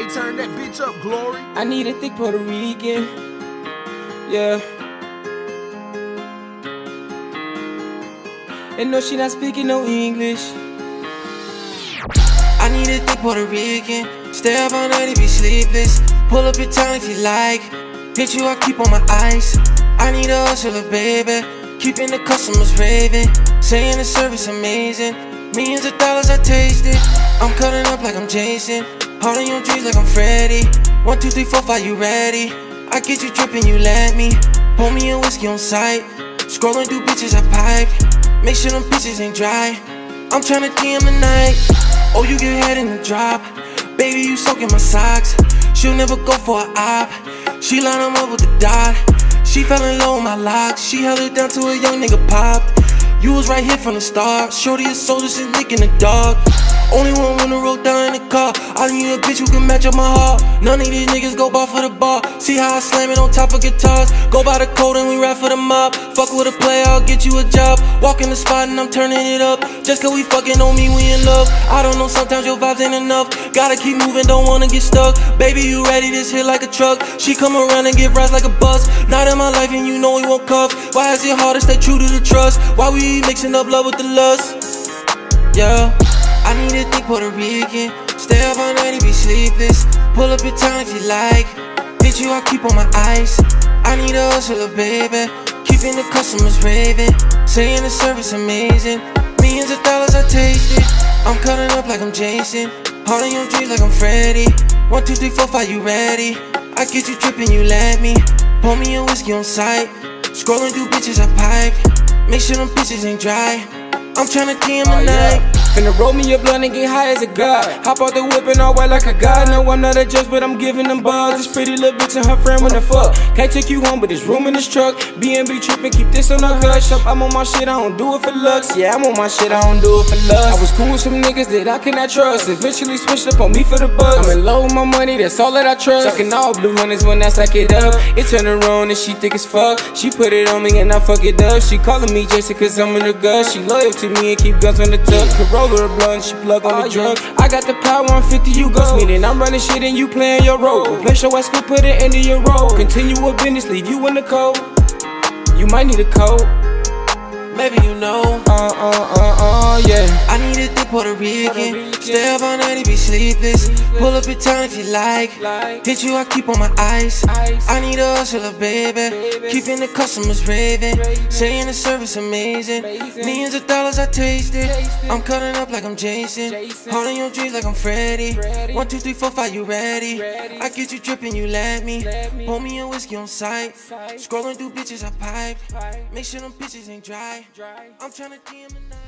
Hey, turn that bitch up, Glory. I need a thick Puerto Rican. Yeah. And no, she not speaking no English. I need a thick Puerto Rican. Stay up all night and be sleepless. Pull up your time if you like. Hit you, I keep on my ice. I need a hustler, baby. Keeping the customers raving. Saying the service amazing. Millions of dollars I tasted. I'm cutting up like I'm Jason. Hard on your dreams like I'm Freddy. 1, 2, 3, 4, 5, you ready? I get you dripping, you let me. Pour me a whiskey on sight. Scrolling through bitches I pipe. Make sure them bitches ain't dry. I'm tryna DM tonight. Oh, you get head in the drop. Baby, you soaking my socks. She'll never go for a op. She line them up with the dot. She fell in love with my locks. She held it down till a young nigga popped. You was right here from the start. Shorty a soldier since Nick in the dog. Only one when the road down in the car. I need a bitch who can match up my heart. None of these niggas go bar for the bar. See how I slam it on top of guitars. Go by the code and we rap for the mob. Fuck with a player, I'll get you a job. Walk in the spot and I'm turning it up. Just cause we fucking on me, we in love. I don't know, sometimes your vibes ain't enough. Gotta keep moving, don't wanna get stuck. Baby, you ready, this hit like a truck. She come around and get rides like a bus. Not in my life and you know we won't cuff. Why is it hard to stay true to the trust? Why we mixing up love with the lust? Yeah. I need a thick Puerto Rican. Stay up all night and be sleepless. Pull up your time if you like. Hit you, I keep on my ice. I need a hustler, baby. Keeping the customers raving. Saying the service amazing. Millions of dollars I tasted. I'm cutting up like I'm Jason. Hard on your dreams like I'm Freddy. 1, 2, 3, 4, 5, you ready? I get you dripping, you let me. Pour me a whiskey on sight. Scrolling through bitches I pipe. Make sure them bitches ain't dry. I'm tryna DM tonight. Finna roll me a blunt and get high as a god. Hop out the whip and all white like a god. No, I'm not a judge, but I'm giving them bars. This pretty little bitch and her friend wanna fuck. Can't take you home, but there's room in this truck. B&B trippin', keep this on the hush up. I'm on my shit, I don't do it for looks. Yeah, I'm on my shit, I don't do it for lust. I was cool with some niggas that I cannot trust. Eventually switched up on me for the buzz. I'm in love with my money, that's all that I trust. Sucking all blue hunters when I stack it up. It turn around and she thick as fuck. She put it on me and I fuck it up. She calling me Jason cause I'm in the gut. She loyal to me and keep guns on the tuck. Corolla a blunt, she plug on the drug. I got the power, 150, you ghost me. Then I'm running shit and you playing your role. Replace your ass, put it into your role. Continue a business, leave you in the cold. You might need a code. Maybe you know. Yeah. I need a thick Puerto Rican. Stay up all night and be sleepless. Pull up your time if you like. Hit you, I keep on my ice. I need a hustler, baby. Keeping the customers raving. Saying the service amazing. Millions of dollars I tasted. I'm cutting up like I'm Jason. Hard on your dreams like I'm Freddy. 1, 2, 3, 4, 5, you ready? I get you dripping, you let me. Pour me a whiskey on sight. Scrolling through bitches I pipe. Make sure them bitches ain't dry. I'm tryna DM tonight.